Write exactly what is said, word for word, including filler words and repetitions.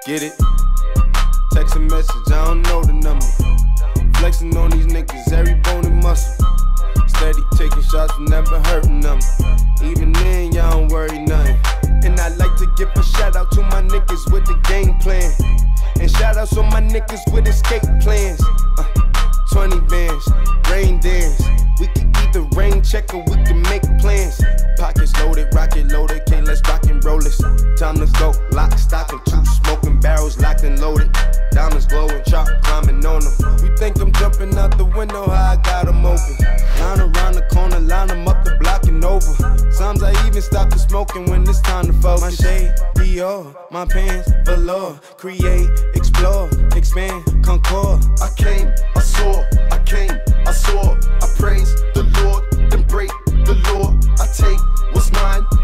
Get it? Text a message, I don't know the number. Flexing on these niggas, every bone and muscle. Steady taking shots, never hurting them. Even then, y'all don't worry nothing. And I like to give a shout out to my niggas with the game plan. And shout outs on my niggas with escape plans. Uh, twenty bands, rain dance. We can either rain check or we can make plans. Pockets loaded, rocket loaded, can't let's rock and roll this. Time to go, lock, stock, and two smoking barrels locked and loaded. Diamonds glowing, chop climbing on them. You think I'm jumping out the window, how I got them open. Line around the corner, line them up the block and over. Sometimes I even stop the smoking when it's time to focus. My shade, Dior, my pants, velour. Create, explore, expand, concord. I came, I saw, I came, I saw. I praise the Lord, then break the law. I take what's mine